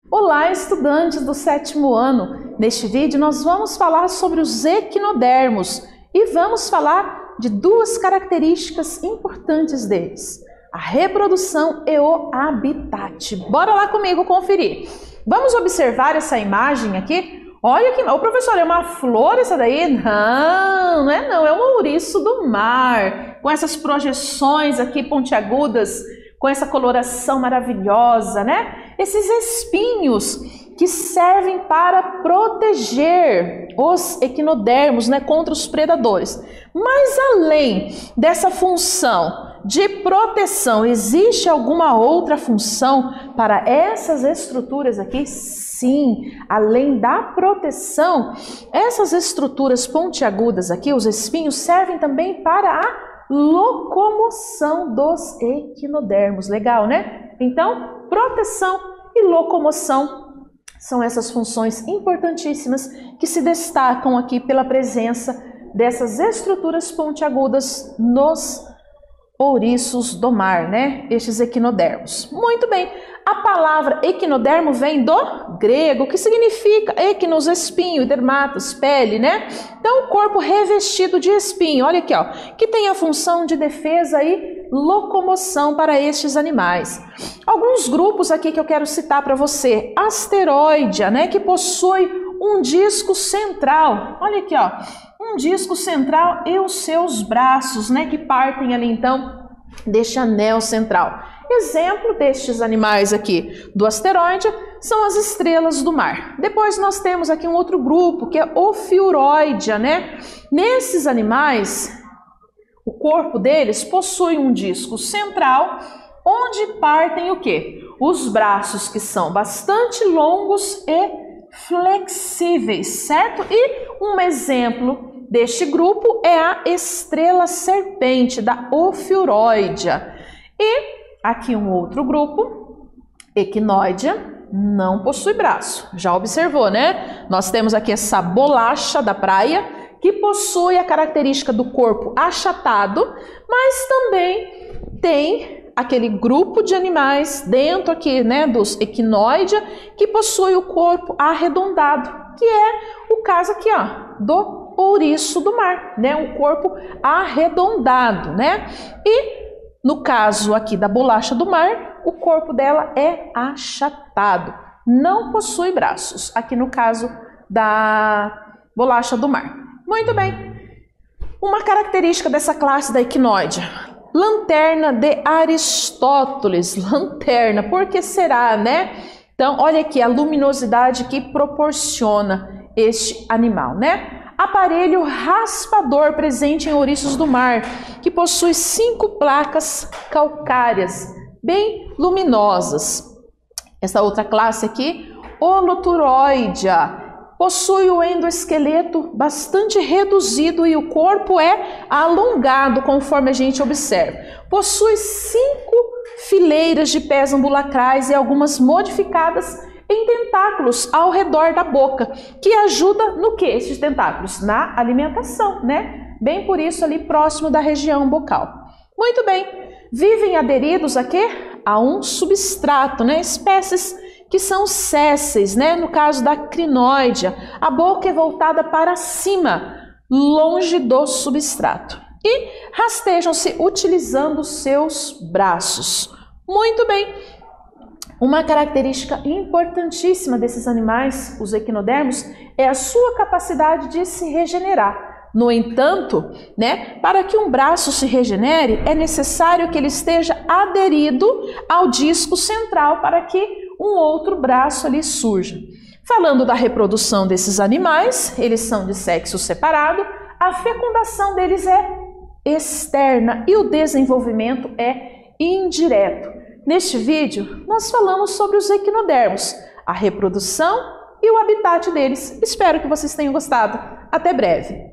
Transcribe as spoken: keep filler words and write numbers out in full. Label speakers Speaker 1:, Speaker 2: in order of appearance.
Speaker 1: Olá, estudantes do sétimo ano! Neste vídeo nós vamos falar sobre os equinodermos e vamos falar de duas características importantes deles, a reprodução e o habitat. Bora lá comigo conferir. Vamos observar essa imagem aqui? Olha que... Ô professor, é uma flor essa daí? Não, não é não, é um ouriço do mar, com essas projeções aqui pontiagudas, com essa coloração maravilhosa, né? Esses espinhos que servem para proteger os equinodermos, né, contra os predadores. Mas além dessa função de proteção, existe alguma outra função para essas estruturas aqui? Sim, além da proteção, essas estruturas pontiagudas aqui, os espinhos, servem também para a locomoção dos equinodermos. Legal, né? Então, proteção e locomoção são essas funções importantíssimas que se destacam aqui pela presença dessas estruturas pontiagudas nos ouriços do mar, né? Estes equinodermos. Muito bem, a palavra equinodermo vem do grego, que significa equinos, espinho, e dermatos, pele, né? Então, o corpo revestido de espinho, olha aqui, ó, que tem a função de defesa e locomoção para estes animais. Alguns grupos aqui que eu quero citar para você: asteroidea, né? Que possui um disco central, olha aqui, ó, um disco central e os seus braços, né, que partem ali então deste anel central. Exemplo destes animais aqui do asteroide são as estrelas do mar. Depois nós temos aqui um outro grupo que é Ophiuroidea, né? Nesses animais, o corpo deles possui um disco central onde partem o quê? Os braços, que são bastante longos e flexíveis, certo? E um exemplo deste grupo é a estrela serpente da Ophiuroidea. E aqui um outro grupo, Echinoidea, não possui braço. Já observou, né? Nós temos aqui essa bolacha da praia, que possui a característica do corpo achatado, mas também tem aquele grupo de animais dentro aqui, né, dos Echinoidea, que possui o corpo arredondado, que é o caso aqui, ó, do ouriço do mar, né, um corpo arredondado, né? E no caso aqui da bolacha do mar, o corpo dela é achatado, não possui braços, aqui no caso da bolacha do mar. Muito bem, uma característica dessa classe da Echinoidea: lanterna de Aristóteles. Lanterna, por que será, né? Então, olha aqui a luminosidade que proporciona este animal, né? Aparelho raspador presente em ouriços do mar, que possui cinco placas calcárias bem luminosas. Essa outra classe aqui, Holoturoidea, possui o endoesqueleto bastante reduzido e o corpo é alongado, conforme a gente observa. Possui cinco fileiras de pés ambulacrais e algumas modificadas em tentáculos ao redor da boca, que ajuda no que esses tentáculos? Na alimentação, né? Bem por isso ali próximo da região bucal. Muito bem, vivem aderidos a quê? A um substrato, né? Espécies que são sésseis, né? No caso da Crinoidea, a boca é voltada para cima, longe do substrato. E rastejam-se utilizando seus braços. Muito bem. Uma característica importantíssima desses animais, os equinodermos, é a sua capacidade de se regenerar. No entanto, né, para que um braço se regenere, é necessário que ele esteja aderido ao disco central para que um outro braço ali surja. Falando da reprodução desses animais, eles são de sexo separado, a fecundação deles é externa e o desenvolvimento é indireto. Neste vídeo, nós falamos sobre os equinodermos, a reprodução e o habitat deles. Espero que vocês tenham gostado. Até breve!